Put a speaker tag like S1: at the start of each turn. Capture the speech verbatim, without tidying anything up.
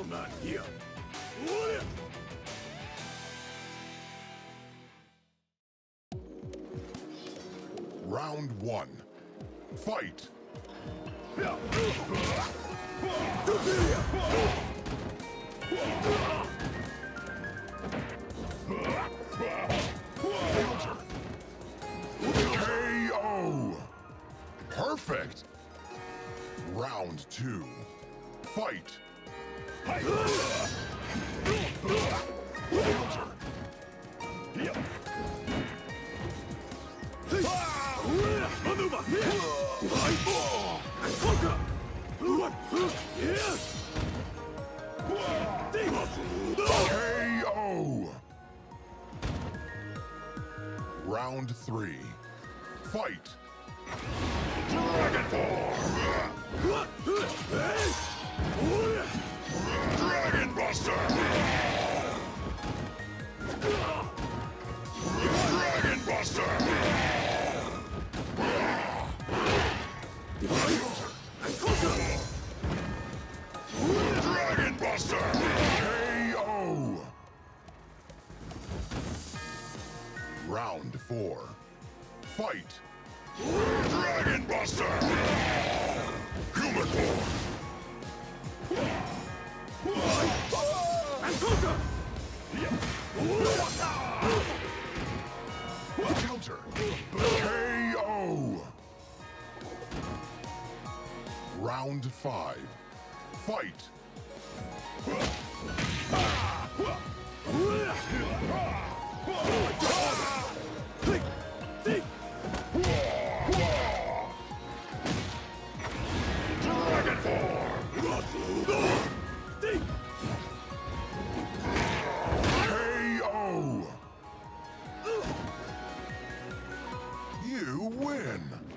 S1: not here.
S2: Round one. Fight! K O! Perfect! Round two. Fight! K O! Round three. Fight! Dragon Ball! Dragon Buster! Dragon Buster! Dragon Buster! K O! Round four. Fight! Dragon Buster! Human form! Counter! K O! Round five. Fight! Dragon form! K O! You win!